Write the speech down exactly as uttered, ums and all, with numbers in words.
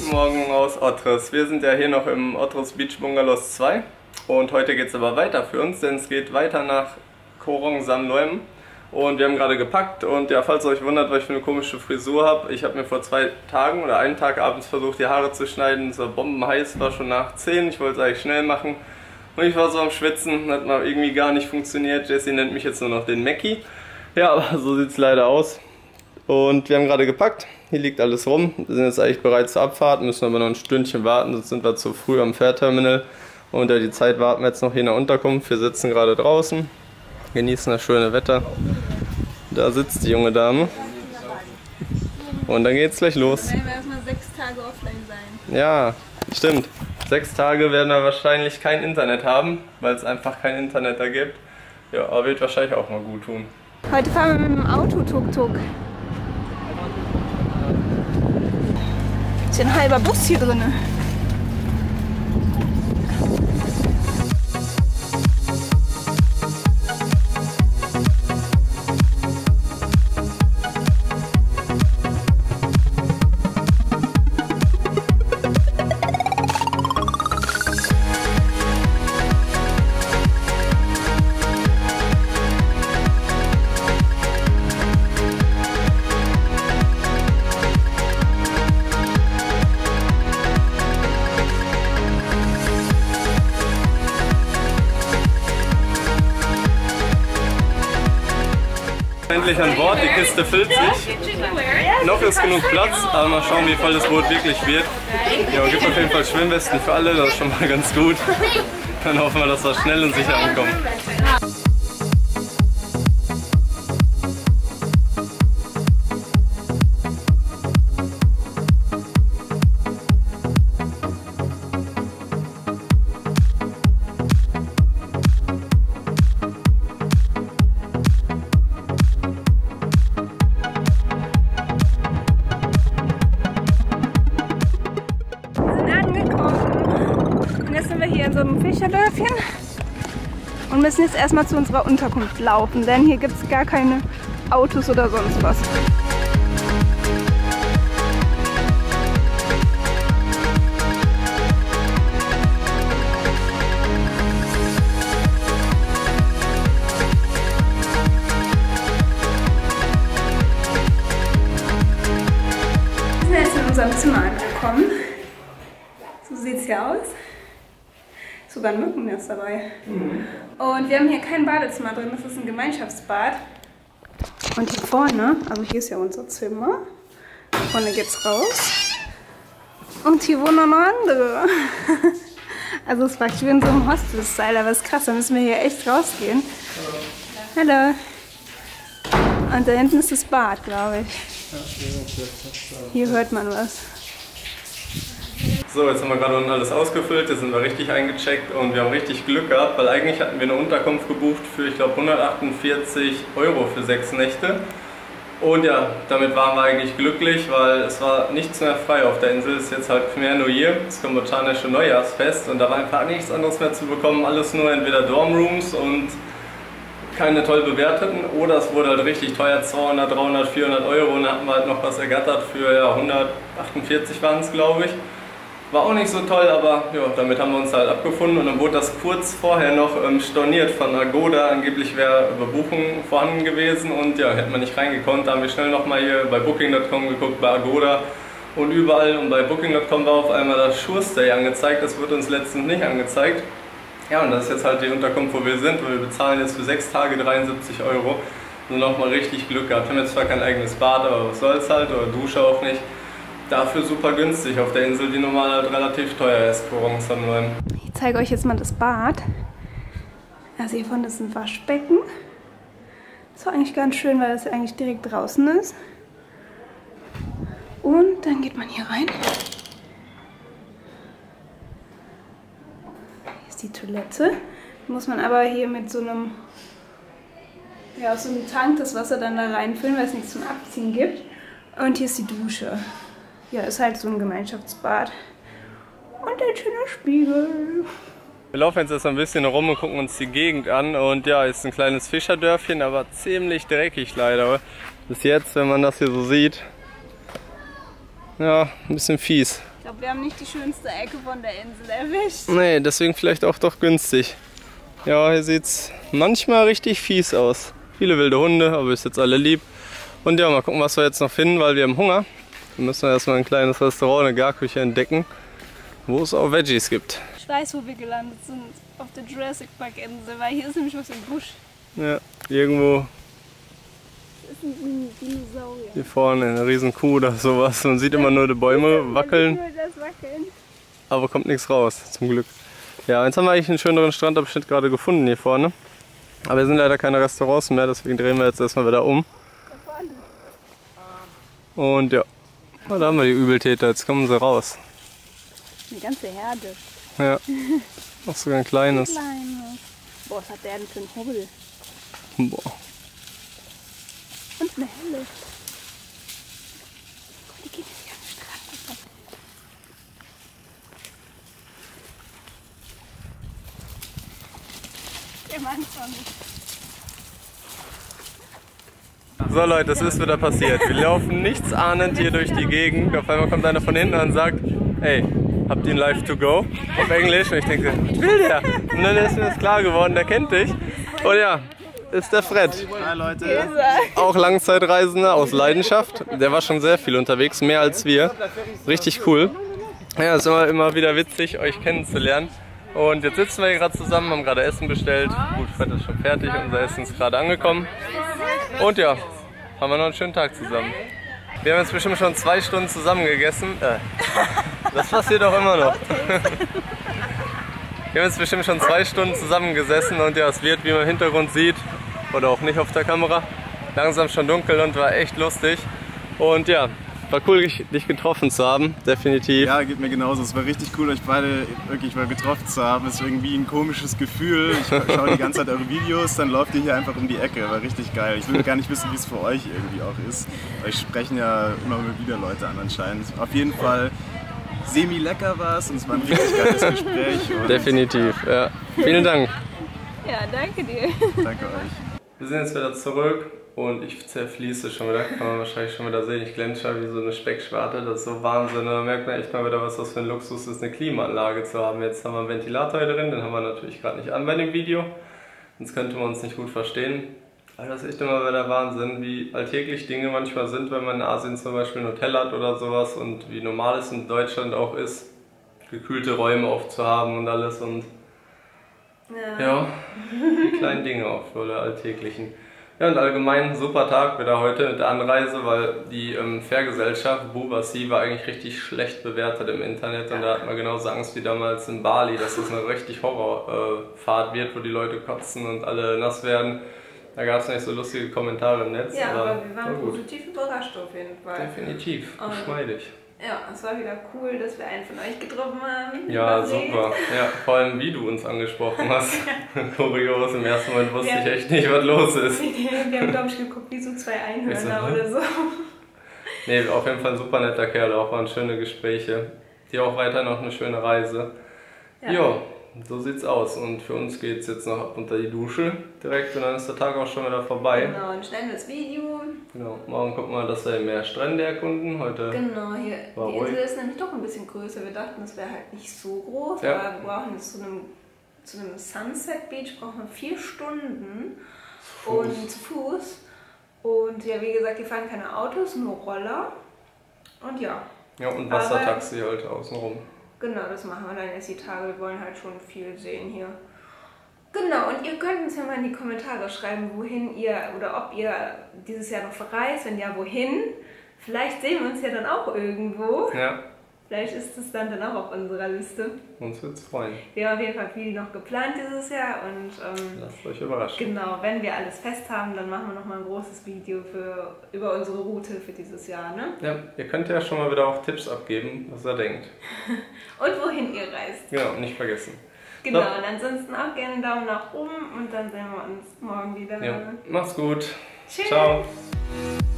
Guten Morgen aus Ottres. Wir sind ja hier noch im Ottres Beach Bungalows zwei und heute geht es aber weiter für uns, denn es geht weiter nach Koh Rong Sam Loem und wir haben gerade gepackt und ja, falls ihr euch wundert, was ich für eine komische Frisur habe, ich habe mir vor zwei Tagen oder einen Tag abends versucht, die Haare zu schneiden, es war bombenheiß, war schon nach zehn, ich wollte es eigentlich schnell machen und ich war so am Schwitzen, hat mal irgendwie gar nicht funktioniert. Jessie nennt mich jetzt nur noch den Mackie. Ja, aber so sieht es leider aus. Und wir haben gerade gepackt, hier liegt alles rum, wir sind jetzt eigentlich bereit zur Abfahrt, müssen aber noch ein Stündchen warten, sonst sind wir zu früh am Fährterminal. Und ja, die Zeit warten wir jetzt noch hier in der Unterkunft, wir sitzen gerade draußen, genießen das schöne Wetter. Da sitzt die junge Dame. Und dann geht's gleich los. Dann werden wir erstmal sechs Tage offline sein. Ja, stimmt. Sechs Tage werden wir wahrscheinlich kein Internet haben, weil es einfach kein Internet da gibt. Ja, aber wird wahrscheinlich auch mal gut tun. Heute fahren wir mit dem Auto Tuk-Tuk. Ist ja ein halber Bus hier drin. Endlich an Bord, die Kiste füllt sich. Noch ist genug Platz, aber mal schauen, wie voll das Boot wirklich wird. Ja, gibt auf jeden Fall Schwimmwesten für alle, das ist schon mal ganz gut. Dann hoffen wir, dass wir schnell und sicher ankommen. Hier in so einem Fischerdörfchen und müssen jetzt erstmal zu unserer Unterkunft laufen, denn hier gibt es gar keine Autos oder sonst was. Wir sind jetzt in unserem Zimmer angekommen. So sieht es hier aus. Sogar ein Mückennest dabei. Mhm. Und wir haben hier kein Badezimmer drin, das ist ein Gemeinschaftsbad. Und hier vorne, also hier ist ja unser Zimmer, hier vorne geht's raus. Und hier wohnen noch andere. Also es war wie in so einem Hostel-Style, aber es ist krass, da müssen wir hier echt rausgehen. Hallo. Hallo. Und da hinten ist das Bad, glaube ich. Hier hört man was. So, jetzt haben wir gerade unten alles ausgefüllt, jetzt sind wir richtig eingecheckt und wir haben richtig Glück gehabt, weil eigentlich hatten wir eine Unterkunft gebucht für, ich glaube, hundertachtundvierzig Euro für sechs Nächte. Und ja, damit waren wir eigentlich glücklich, weil es war nichts mehr frei auf der Insel. Es ist jetzt halt Khmer New Year, das kambodschanische Neujahrsfest, und da war einfach nichts anderes mehr zu bekommen. Alles nur entweder Dormrooms und keine toll bewerteten, oder es wurde halt richtig teuer, zweihundert, dreihundert, vierhundert Euro, und dann hatten wir halt noch was ergattert für ja, hundertachtundvierzig waren es, glaube ich. War auch nicht so toll, aber ja, damit haben wir uns halt abgefunden, und dann wurde das kurz vorher noch ähm, storniert von Agoda. Angeblich wäre Überbuchung vorhanden gewesen und ja, hätte man nicht reingekonnt. Da haben wir schnell nochmal hier bei Booking Punkt com geguckt, bei Agoda und überall, und bei Booking Punkt com war auf einmal das Sure-Stay angezeigt. Das wird uns letztens nicht angezeigt. Ja, und das ist jetzt halt die Unterkunft, wo wir sind, und wir bezahlen jetzt für sechs Tage dreiundsiebzig Euro. Und nochmal richtig Glück gehabt. Wir haben jetzt zwar kein eigenes Bad, aber was soll's halt, oder Dusche auch nicht. Dafür super günstig auf der Insel, die normal halt relativ teuer ist, Koh Rong Sam Loem. Ich zeige euch jetzt mal das Bad. Also hier vorne ist ein Waschbecken. Das war eigentlich ganz schön, weil das eigentlich direkt draußen ist. Und dann geht man hier rein. Hier ist die Toilette. Da muss man aber hier mit so einem, ja, aus so einem Tank das Wasser dann da reinfüllen, weil es nichts zum Abziehen gibt. Und hier ist die Dusche. Ja, ist halt so ein Gemeinschaftsbad. Und ein schöner Spiegel. Wir laufen jetzt erst ein bisschen rum und gucken uns die Gegend an. Und ja, ist ein kleines Fischerdörfchen, aber ziemlich dreckig leider. Bis jetzt, wenn man das hier so sieht. Ja, ein bisschen fies. glaube, wir haben nicht die schönste Ecke von der Insel erwischt. Nee, deswegen vielleicht auch doch günstig. Ja, hier sieht es manchmal richtig fies aus. Viele wilde Hunde, aber ist jetzt alle lieb. Und ja, mal gucken, was wir jetzt noch finden, weil wir haben Hunger. Wir müssen erstmal ein kleines Restaurant, eine Garküche entdecken, wo es auch Veggies gibt. Ich weiß, wo wir gelandet sind. Auf der Jurassic Park Insel, weil hier ist nämlich was im Busch. Ja, irgendwo. Das ist ein Dinosaurier. Hier vorne eine riesen Kuh oder sowas. Man sieht immer nur die Bäume wackeln, aber kommt nichts raus, zum Glück. Ja, jetzt haben wir eigentlich einen schöneren Strandabschnitt gerade gefunden hier vorne. Aber hier sind leider keine Restaurants mehr, deswegen drehen wir jetzt erstmal wieder um. Und ja, da haben wir die Übeltäter, jetzt kommen sie raus. Eine ganze Herde. Ja, auch sogar ein kleines. Ein kleines. Boah, was hat der denn für einen Hubbel? Boah. Und eine helle. Guck, die geht jetzt hier am Strand. Der Mann zwar nicht. So Leute, es ist wieder passiert. Wir laufen nichtsahnend hier durch die Gegend. Auf einmal kommt einer von hinten und sagt, hey, habt ihr ein Live to go? Auf Englisch. Und ich denke, was will der? Und dann ist mir das klar geworden, der kennt dich. Und ja, ist der Fred. Hi Leute. Auch Langzeitreisender aus Leidenschaft. Der war schon sehr viel unterwegs, mehr als wir. Richtig cool. Ja, es ist immer, immer wieder witzig, euch kennenzulernen. Und jetzt sitzen wir hier gerade zusammen, haben gerade Essen bestellt. Gut, Fred ist schon fertig, unser Essen ist gerade angekommen. Und ja, haben wir noch einen schönen Tag zusammen. Wir haben jetzt bestimmt schon zwei Stunden zusammen gegessen. Äh, das passiert doch immer noch. Wir haben jetzt bestimmt schon zwei Stunden zusammengesessen und ja, es wird, wie man im Hintergrund sieht, oder auch nicht auf der Kamera, langsam schon dunkel und war echt lustig. Und ja, war cool, dich getroffen zu haben, definitiv. Ja, geht mir genauso. Es war richtig cool, euch beide wirklich mal getroffen zu haben. Es ist irgendwie ein komisches Gefühl. Ich schaue die ganze Zeit eure Videos, dann läuft ihr hier einfach um die Ecke. War richtig geil. Ich will gar nicht wissen, wie es für euch irgendwie auch ist. Euch sprechen ja immer wieder Leute an anscheinend. Auf jeden Fall semi-lecker war es und es war ein richtig geiles Gespräch. Definitiv, ja. Vielen Dank. Ja, danke dir. Danke euch. Wir sind jetzt wieder zurück und ich zerfließe schon wieder, kann man wahrscheinlich schon wieder sehen. Ich glänze wie so eine Speckschwarte, das ist so Wahnsinn. Da merkt man echt mal wieder, was das für ein Luxus ist, eine Klimaanlage zu haben. Jetzt haben wir einen Ventilator hier drin, den haben wir natürlich gerade nicht an bei dem Video. Sonst könnte man uns nicht gut verstehen. Aber das ist echt immer wieder Wahnsinn, wie alltäglich Dinge manchmal sind, wenn man in Asien zum Beispiel ein Hotel hat oder sowas und wie normal es in Deutschland auch ist, gekühlte Räume oft zu haben und alles und ja, ja die kleinen Dinge auch für die alltäglichen. Ja, und allgemein super Tag wieder heute mit der Anreise, weil die ähm, Fährgesellschaft Buba Sea war eigentlich richtig schlecht bewertet im Internet und da hat man genauso Angst wie damals in Bali, dass das eine richtig Horrorfahrt äh, wird, wo die Leute kotzen und alle nass werden. Da gab es nicht so lustige Kommentare im Netz. Ja, aber, aber wir waren positiv überrascht auf jeden Fall. Definitiv, geschmeidig. Ja, es war wieder cool, dass wir einen von euch getroffen haben. Ja, super. Ja, vor allem wie du uns angesprochen hast. Kurios, im ersten Moment wusste ich echt nicht, was los ist. Wir haben, glaube ich, geguckt wie so zwei Einhörner so, oder so. Nee, auf jeden Fall ein super netter Kerl, auch waren schöne Gespräche. Dir auch weiter noch eine schöne Reise. Ja. Jo, so sieht's aus. Und für uns geht's jetzt noch ab unter die Dusche direkt und dann ist der Tag auch schon wieder vorbei. Genau, und schneiden wir das Video. Genau, morgen gucken wir, dass wir mehr Strände erkunden. Heute genau, hier die Insel ist nämlich doch ein bisschen größer. Wir dachten, das wäre halt nicht so groß, ja. Aber wir brauchen jetzt zu einem, zu einem Sunset Beach brauchen wir vier Stunden zu Fuß. Und zu Fuß. Und ja, wie gesagt, hier fahren keine Autos, nur Roller. Und ja. Ja, und Wassertaxi aber, halt außenrum. Genau, das machen wir dann jetzt die Tage. Wir wollen halt schon viel sehen hier. Genau, und ihr könnt uns ja mal in die Kommentare schreiben, wohin ihr oder ob ihr dieses Jahr noch verreist, wenn ja, wohin. Vielleicht sehen wir uns ja dann auch irgendwo. Ja. Vielleicht ist es dann, dann auch auf unserer Liste. Uns würde es freuen. Wir haben auf jeden Fall viel noch geplant dieses Jahr und ähm, lasst euch überraschen. Genau, wenn wir alles fest haben, dann machen wir nochmal ein großes Video für, über unsere Route für dieses Jahr, ne? Ja, ihr könnt ja schon mal wieder auch Tipps abgeben, was ihr denkt. Und wohin ihr reist. Genau, nicht vergessen. Genau, so. Und ansonsten auch gerne einen Daumen nach oben und dann sehen wir uns morgen wieder. Ja, macht's gut. Tschüss. Ciao.